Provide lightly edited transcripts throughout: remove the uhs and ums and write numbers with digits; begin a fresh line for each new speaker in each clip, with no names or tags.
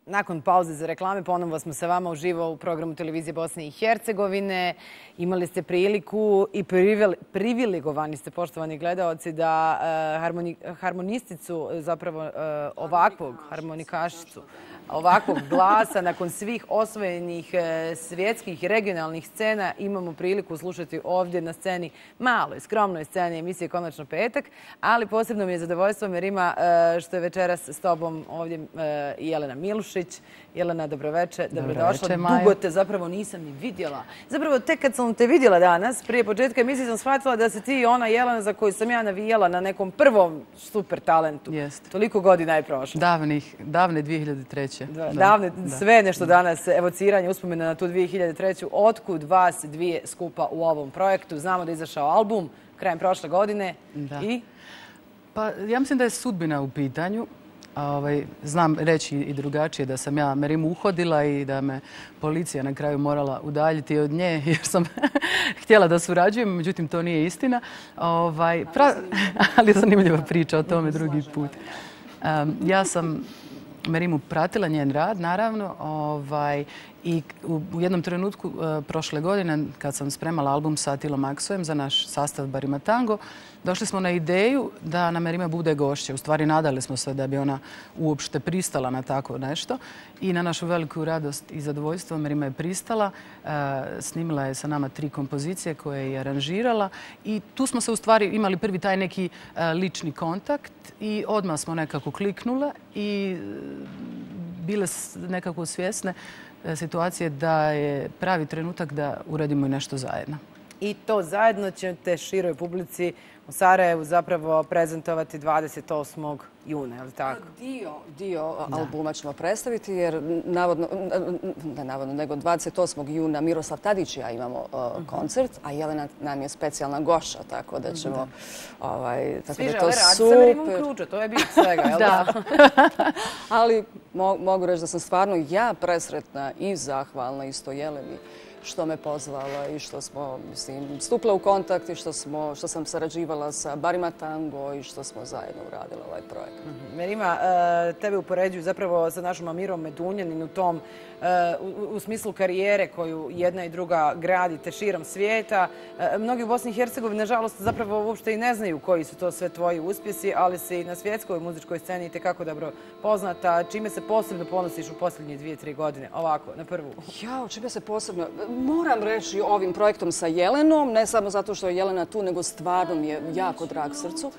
Nakon pauze za reklame ponovo smo sa vama uživo u programu Televizije Bosne i Hercegovine. Imali ste priliku i privilegovani ste, poštovani gledaoci, da harmonisticu, zapravo ovakvog harmonikašicu, ovakvog glasa nakon svih osvojenih svjetskih i regionalnih scena imamo priliku slušati ovdje na sceni, maloj, skromnoj sceni emisije Konačno petak, ali posebno mi je zadovoljstvo, Merima, što je večeras s tobom ovdje i Jelena Milušić. Jelena, dobroveče, dobrodošla. Dugo te zapravo nisam ni vidjela. Zapravo, tek kad sam te vidjela danas, prije početka emisije sam shvatila da si ti ona Jelena za koju sam ja navijala na nekom prvom super talentu. Toliko godina je prošlo.
Davne 2003.
Davne, sve nešto danas, evociranje, uspomena na tu 2003. Otkud vas dvije skupa u ovom projektu? Znamo da je izašao album krajem prošle godine. I?
Pa ja mislim da je sudbina u pitanju. Znam reći i drugačije da sam ja Merimu uhodila i da me policija na kraju morala udaljiti od nje jer sam htjela da surađujem, međutim to nije istina. Ali je zanimljiva priča o tome drugi put. Ja sam Merimu pratila, njen rad, naravno, i u jednom trenutku prošle godine, kad sam spremala album sa Atilom Aksojem za naš sastav Barima Tango, došli smo na ideju da nam Merima bude gošća. U stvari, nadali smo se da bi ona uopšte pristala na tako nešto. I na našu veliku radost i zadovoljstvo Merima je pristala. Snimila je sa nama 3 kompozicije koje je aranžirala. I tu smo se u stvari imali prvi taj neki lični kontakt i odmah smo nekako kliknule i bile nekako svjesne situacije da je pravi trenutak da uradimo i nešto zajedno.
I to zajedno ćete široj publici u Sarajevu zapravo prezentovati 28. juna, je li tako?
Dio albuma ćemo predstaviti jer nego 28. juna Miroslav Tadić i ja imamo koncert, a Jelena nam je specijalna gošća, tako da ćemo...
Sviđa, ali radi sa Merimom ključa, to je bit svega, je li tako?
Ali mogu reći da sam stvarno ja presretna i zahvalna isto Jeleni što me pozvala i što smo stupile u kontakt i što sam sarađivala sa Barima Tango i što smo zajedno uradili ovaj projekt.
Merima, tebe upoređuju zapravo sa našom Amirom Medunjanin u tom u smislu karijere koju jedna i druga gradite širom svijeta. Mnogi u Bosni i Hercegovini, nažalost, zapravo uopšte i ne znaju koji su to sve tvoji uspjesi, ali si na svjetskoj muzičkoj sceni itekako dobro poznata. Čime se posebno ponosiš u posljednje 2-3 godine? Ovako, na prvu.
Čime se posebno... Moram reći ovim projektom sa Jelenom, ne samo zato što je Jelena tu, nego stvarno mi je jako drag srcu.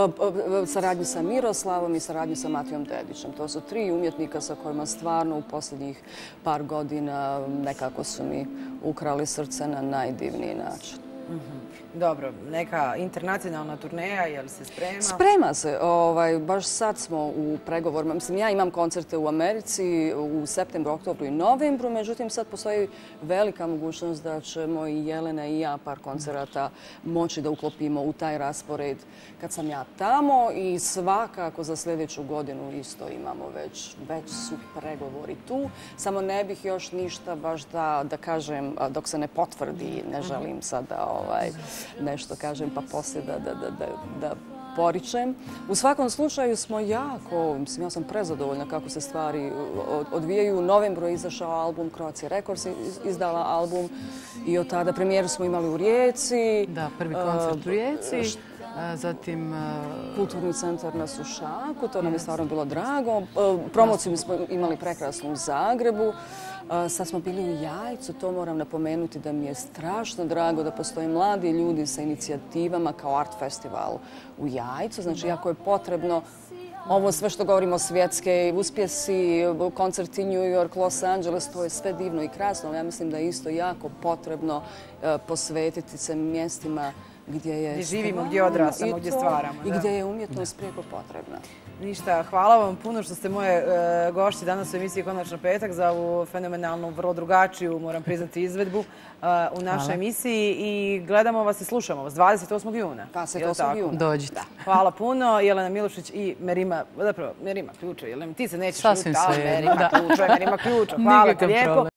Saradnju sa Miroslavom i saradnju sa Matijom Dedićem. To su 3 umjetnika sa kojima stvarno u posljednjih par godina nekako su mi ukrali srce na najdivniji način.
Dobro, neka internacionalna turneja, je li se sprema?
Sprema se. Baš sad smo u pregovorima. Mislim, ja imam koncerte u Americi u septembru, oktobru i novembru, međutim sad postoji velika mogućnost da ćemo i Jelena i ja par koncerata moći da uklopimo u taj raspored kad sam ja tamo i svakako za sljedeću godinu isto imamo već su pregovori tu. Samo ne bih još ništa baš da kažem dok se ne potvrdi, ne želim sad da nešto kažem pa poslije da poričem. U svakom slučaju smo jako, mislim, ja sam prezadovoljna kako se stvari odvijaju. U novembru je izašao album, Croatia Records izdala album i od tada premijeru smo imali u Rijeci.
Da, prvi koncert u Rijeci. Zatim...
Kulturni centar na Sušaku, to nam je stvarno bilo drago. Promociju smo imali prekrasnu u Zagrebu. Sad smo bili u Jajcu, to moram napomenuti da mi je strašno drago da postoje mladi ljudi sa inicijativama kao Art Festival u Jajcu. Znači, jako je potrebno ovo sve što govorimo svjetske uspjesi, koncerti New York, Los Angeles, to je sve divno i krasno, ali ja mislim da je isto jako potrebno posvetiti se mjestima gdje
živimo, gdje odrastamo, gdje stvaramo.
I gdje je umjetnost prijeko potrebna.
Ništa, hvala vam puno što ste moje gošće danas u emisiji Konačno petak za ovu fenomenalnu, vrlo drugačiju, moram priznati, izvedbu u našoj emisiji i gledamo vas i slušamo vas 28. juna.
28. juna.
Dođite.
Hvala puno, Jelena Milušić i Merima, zapravo Merima Ključa. Ti se nećeš
Sasvim sve.
Merima Ključa. Hvala ti lijepo.